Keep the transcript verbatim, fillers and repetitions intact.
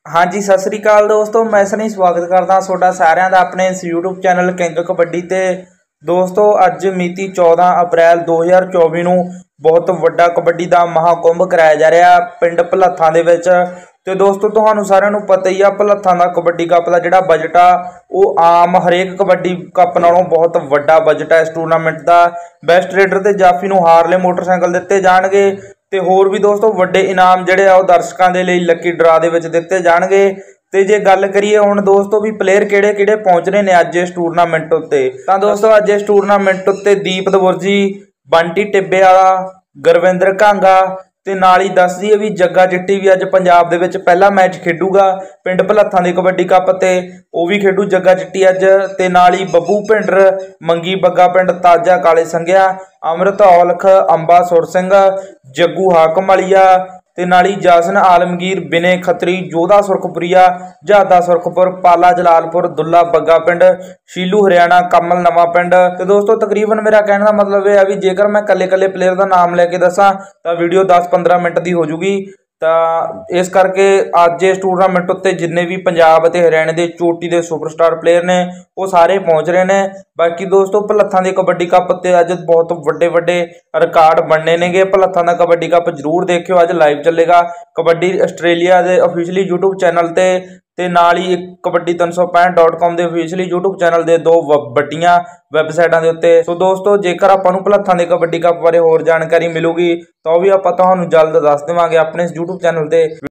हाँ जी सत श्री अकाल दोस्तों, मैं सनी स्वागत करदा ਤੁਹਾਡਾ ਸਾਰਿਆਂ ਦਾ ਆਪਣੇ ਇਸ YouTube ਚੈਨਲ ਕਿੰਗ ਕਬੱਡੀ ਤੇ। ਦੋਸਤੋ ਅੱਜ ਮਿਤੀ चौदह ਅਪ੍ਰੈਲ दो हज़ार चौबीस ਨੂੰ ਬਹੁਤ ਵੱਡਾ ਕਬੱਡੀ ਦਾ ਮਹਾਕੁੰਭ ਕਰਾਇਆ ਜਾ ਰਿਹਾ ਪਿੰਡ ਭਲੱਥਾਂ ਦੇ ਵਿੱਚ। ਤੇ ਦੋਸਤੋ ਤੁਹਾਨੂੰ ਸਾਰਿਆਂ ਨੂੰ ਪਤਾ ਹੀ ਆ ਭਲੱਥਾਂ ਦਾ ਕਬੱਡੀ ਕੱਪ ਦਾ ਜਿਹੜਾ ਬਜਟ ਆ ਉਹ ਆਮ ਹਰੇਕ ਕਬੱਡੀ ਕੱਪ ਨਾਲੋਂ ਬਹੁਤ ਵੱਡਾ ਬਜਟ ਹੈ। ਇਸ ਟੂਰਨਾਮੈਂਟ ਦਾ ਬੈਸਟ ਰੇਡਰ ਤੇ ਜਾਫੀ ਨੂੰ ਹਾਰਲੇ ਮੋਟਰਸਾਈਕਲ ਦਿੱਤੇ ਜਾਣਗੇ ਤੇ ਹੋਰ ਵੀ ਦੋਸਤੋ ਵੱਡੇ ਇਨਾਮ ਜਿਹੜੇ ਆ ਉਹ ਦਰਸ਼ਕਾਂ ਦੇ ਲਈ ਲੱਕੀ ਡਰਾ ਦੇ ਵਿੱਚ ਦਿੱਤੇ ਜਾਣਗੇ। ਤੇ ਜੇ ਗੱਲ ਕਰੀਏ ਹੁਣ ਦੋਸਤੋ ਵੀ ਪਲੇਅਰ ਕਿਹੜੇ ਕਿਹੜੇ ਪਹੁੰਚ ਰਹੇ ਨੇ ਅੱਜ ਇਸ ਟੂਰਨਾਮੈਂਟ ਉੱਤੇ, ਤਾਂ ਦੋਸਤੋ ਅੱਜ ਇਸ ਟੂਰਨਾਮੈਂਟ ਉੱਤੇ ਦੀਪ ਦਵੁਰਜੀ, ਬੰਟੀ ਟਿੱਬੇ ਵਾਲਾ, ਗੁਰਵਿੰਦਰ ਕਾਂਗਾ ਤੇ ਨਾਲ ਹੀ ਦੱਸ ਦਈਏ ਵੀ ਜੱਗਾ ਚਿੱਟੀ ਵੀ ਅੱਜ ਪੰਜਾਬ ਦੇ ਵਿੱਚ ਪਹਿਲਾ ਮੈਚ ਖੇਡੂਗਾ ਪਿੰਡ ਭਲੱਥਾਂ ਦੇ ਕਬੱਡੀ ਕੱਪ ਤੇ। ਉਹ ਵੀ ਖੇਡੂ ਜੱਗਾ ਚਿੱਟੀ ਅੱਜ। ਤੇ ਨਾਲ ਹੀ ਬੱਬੂ ਭਿੰਡਰ, ਮੰਗੀ ਬੱਗਾ ਪਿੰਡ ਤਾਜਾ, ਕਾਲੇ ਸੰਘਿਆ, ਅੰਮ੍ਰਿਤ ਔਲਖ, ਅੰਬਾ ਸੁਰ ਸਿੰਘ, ਜੱਗੂ ਹਾਕਮ ਵਾਲੀਆ ਤੇ ਨਾਲ ਹੀ ਜਾਸਨ ਆਲਮਗੀਰ, ਬਿਨੇ ਖੱਤਰੀ, ਜੋਧਾ ਸੁਰਖਪੁਰੀਆ, ਜਹਾਦਾ ਸੁਰਖਪੁਰ, ਪਾਲਾ ਜਲਾਲਪੁਰ, ਦੁੱਲਾ ਬੱਗਾ ਪਿੰਡ, ਸ਼ੀਲੂ ਹਰਿਆਣਾ, ਕਮਲ ਨਵਾਂ ਪਿੰਡ। ਤੇ ਦੋਸਤੋ ਤਕਰੀਬਨ ਮੇਰਾ ਕਹਿਣ ਦਾ ਮਤਲਬ ਇਹ ਆ ਵੀ ਜੇਕਰ ਮੈਂ ਕੱਲੇ ਕੱਲੇ ਪਲੇਅਰ ਦਾ ਨਾਮ ਲੈ ਕੇ ਦੱਸਾਂ ਤਾਂ ਵੀਡੀਓ दस पंद्रह मिनट की हो जूगी। ਤਾਂ ਇਸ ਕਰਕੇ ਅੱਜ ਇਸ ਟੂਰਨਾਮੈਂਟ ਉੱਤੇ ਜਿੰਨੇ ਵੀ ਪੰਜਾਬ ਅਤੇ ਹਰਿਆਣੇ ਦੇ ਚੋਟੀ ਦੇ ਸੁਪਰਸਟਾਰ ਪਲੇਅਰ ਨੇ ਉਹ ਸਾਰੇ ਪਹੁੰਚ ਰਹੇ ਨੇ। ਬਾਕੀ ਦੋਸਤੋ ਭਲੱਥਾਂ ਦੇ ਕਬੱਡੀ ਕੱਪ ਉੱਤੇ ਅੱਜ ਬਹੁਤ ਵੱਡੇ ਵੱਡੇ ਰਿਕਾਰਡ ਬਣਨੇ ਨੇਗੇ। ਭਲੱਥਾਂ ਦਾ ਕਬੱਡੀ ਕੱਪ ਜ਼ਰੂਰ ਦੇਖਿਓ, ਅੱਜ ਲਾਈਵ ਚੱਲੇਗਾ ਕਬੱਡੀ ਆਸਟ੍ਰੇਲੀਆ ਦੇ ਅਫੀਸ਼ੀਅਲੀ ਯੂਟਿਊਬ ਚੈਨਲ ਤੇ ਤੇ ਨਾਲ ਹੀ ਕਬੱਡੀ तीन सौ पैंठ डॉट कॉम ਦੇ ਅਫੀਸ਼ੀਅਲੀ ਯੂਟਿਊਬ ਚੈਨਲ ਦੇ ਦੋ ਵੱਡੀਆਂ ਵੈਬਸਾਈਟਾਂ ਦੇ ਉੱਤੇ। ਸੋ ਦੋਸਤੋ ਜੇਕਰ ਆਪਾਂ ਨੂੰ ਭਲੱਥਾਂ ਦੇ ਕਬੱਡੀ ਕੱਪ ਬਾਰੇ ਹੋਰ ਜਾਣਕਾਰੀ ਮਿਲੂਗੀ ਤਾਂ ਉਹ ਵੀ ਆਪਾਂ ਤੁਹਾਨੂੰ ਜਲਦ ਦੱਸ ਦੇਵਾਂਗੇ ਆਪਣੇ ਇਸ YouTube ਚੈਨਲ ਤੇ।